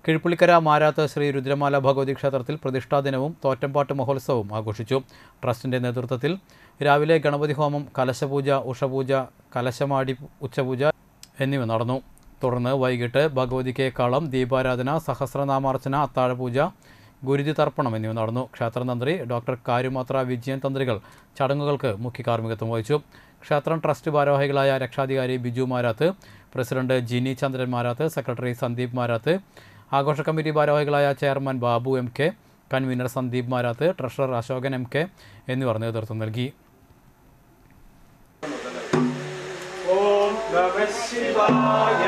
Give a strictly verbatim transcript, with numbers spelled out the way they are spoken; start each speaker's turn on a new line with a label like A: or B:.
A: കിഴിപ്പുള്ളിക്കര മാരാത്ത് ശ്രീ രുദ്രമാല ഭഗവതി ക്ഷേത്രത്തിൽ പ്രതിഷ്ഠാദിനവും തോറ്റംപാട്ട് മഹോത്സവവും ആഘോഷിച്ചു. ട്രസ്റ്റിന്റെ നേതൃത്വത്തിൽ രാവിലെ ഗണപതി ഹോമം, കലശപൂജ, ഉഷപൂജ, കലശമാടി ഉച്ചപൂജ എന്നിവ നടന്നു. തുടർന്ന് വൈകിട്ട് ഭഗവതിക്ക് കളം, ദീപാരാധന, സഹസ്രനാമാർച്ചന, അത്താഴപൂജ, ഗുരുതി തർപ്പണം എന്നിവ നടന്നു. ക്ഷേത്രതന്ത്രി ഡോക്ടർ കാരുമാത്ര വിജയൻ തന്ത്രികൾ ചടങ്ങുകൾക്ക് മുഖ്യ കാർമ്മികത്വം വഹിച്ചു. ക്ഷേത്രം ട്രസ്റ്റ് ഭാരവാഹികളായ രക്ഷാധികാരി ബിജു മാരാത്ത്, പ്രസിഡന്റ് ജിനി ചന്ദ്രൻ മാരാത്ത്, സെക്രട്ടറി സന്ദീപ് മാരാത്ത്, ആഘോഷ കമ്മിറ്റി ഭാരവാഹികളായ chairman Babu M K, convener Sandeep Marath, treasurer Ashokan M K എന്നിവർ നേതൃത്വം നൽകി. ഓം നമഃ ശിവായ.